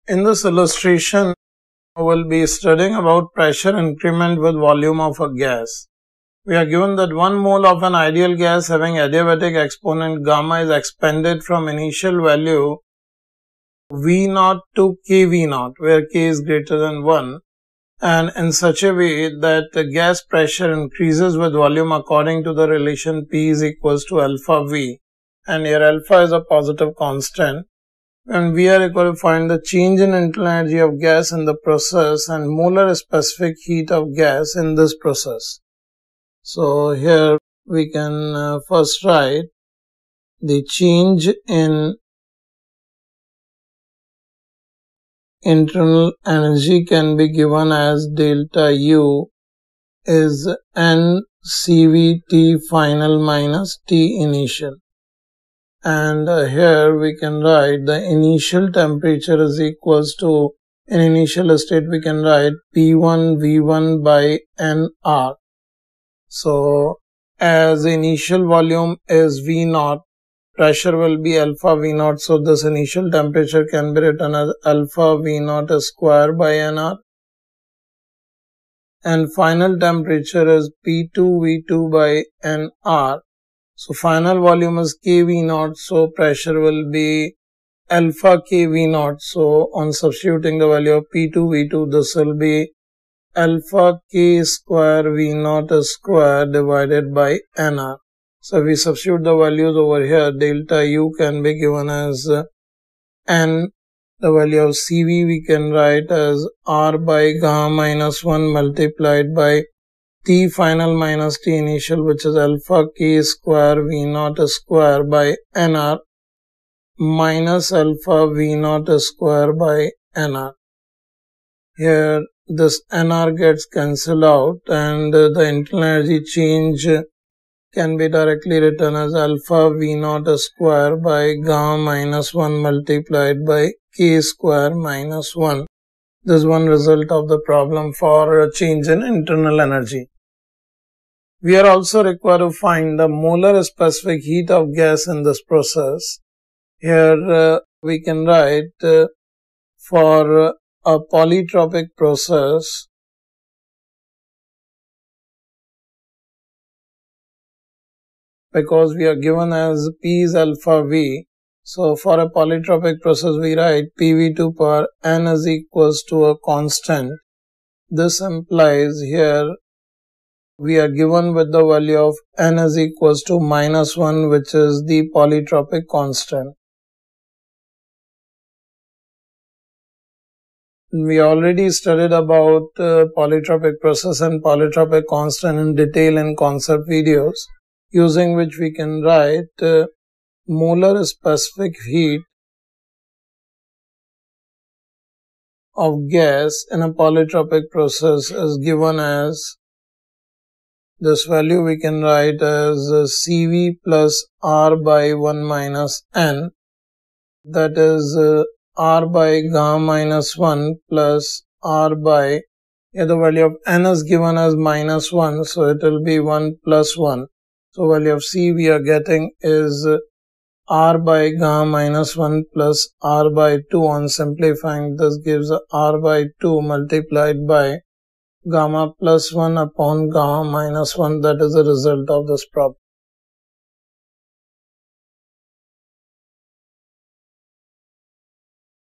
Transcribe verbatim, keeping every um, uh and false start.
In this illustration, we will be studying about pressure increment with volume of a gas. We are given that one mole of an ideal gas having adiabatic exponent gamma is expanded from initial value V naught to K V naught, where K is greater than one, and in such a way that the gas pressure increases with volume according to the relation P is equals to alpha V, and here alpha is a positive constant. And we are equal to find the change in internal energy of gas in the process and molar specific heat of gas in this process. So here we can uh, first write the change in internal energy can be given as delta U is N C V T final minus T initial. And uh, here we can write the initial temperature is equals to, in initial state we can write P one V one by N R. So as initial volume is V naught, pressure will be alpha V naught. So this initial temperature can be written as alpha V naught square by N R. And final temperature is P two V two by N R. So final volume is K V naught, so pressure will be alpha K V naught. So on substituting the value of P two V two, this will be alpha K square V naught square divided by N R. So if we substitute the values over here, delta U can be given as N. The value of C V we can write as R by gamma minus one multiplied by T final minus T initial, which is alpha K square V naught square by N R minus alpha V naught square by N R. Here this N R gets cancelled out and the internal energy change can be directly written as alpha V naught square by gamma minus one multiplied by K square minus one. This is one result of the problem for a change in internal energy. We are also required to find the molar specific heat of gas in this process. Here uh, we can write uh, for uh, a polytropic process, because we are given as P is alpha V. So for a polytropic process we write P V two per N is equals to a constant. This implies here we are given with the value of N is equals to minus one, which is the polytropic constant. We already studied about uh, polytropic process and polytropic constant in detail in concept videos, using which we can write uh, molar specific heat of gas in a polytropic process is given as, this value we can write as C V plus R by one minus N, that is uh, R by gamma minus one plus R by, here the value of N is given as minus one, so it will be one plus one. So value of C we are getting is R by gamma minus one plus R by two. On simplifying, this gives R by two multiplied by gamma plus one upon gamma minus one. That is the result of this problem.